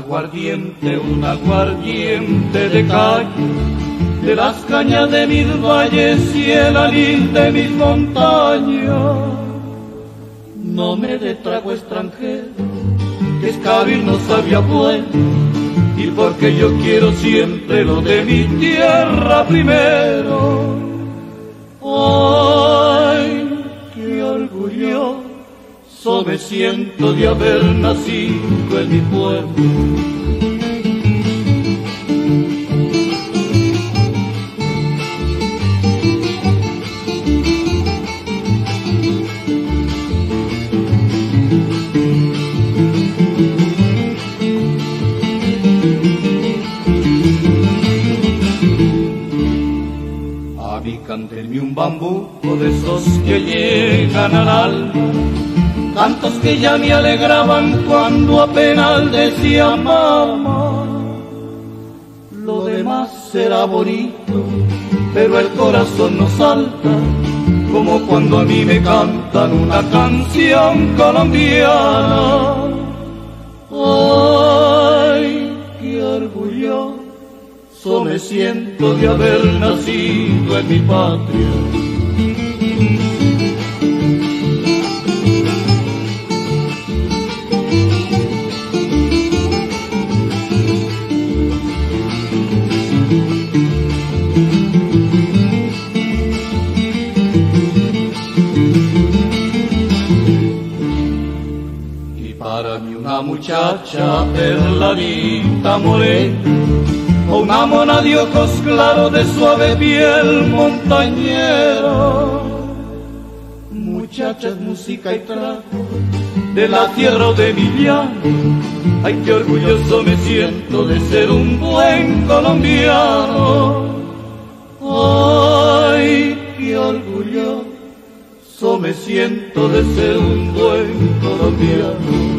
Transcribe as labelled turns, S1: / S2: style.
S1: un aguardiente de calle, de las cañas de mis valles y el anil de mis montañas. No me dé trago extranjero, que es caro y no sabía bueno, y porque yo quiero siempre lo de mi tierra primero. Ay, qué orgulloso me siento de haber nacido en mi pueblo. Cántenme un bambuco de esos que llegan al alma, cantos que ya me alegraban cuando apenas decía mamá. Lo demás será bonito, pero el corazón no salta, como cuando a mí me cantan una canción colombiana. Ay, qué orgulloso me siento de haber nacido en mi patria. Y para mí una muchacha perladita morena, o una mona de ojos claros de suave piel montañera. Muchachas, música y trago de la tierra o de mi llano. Ay, qué orgulloso me siento de ser un buen colombiano. Ay, qué orgulloso me siento de ser un buen colombiano.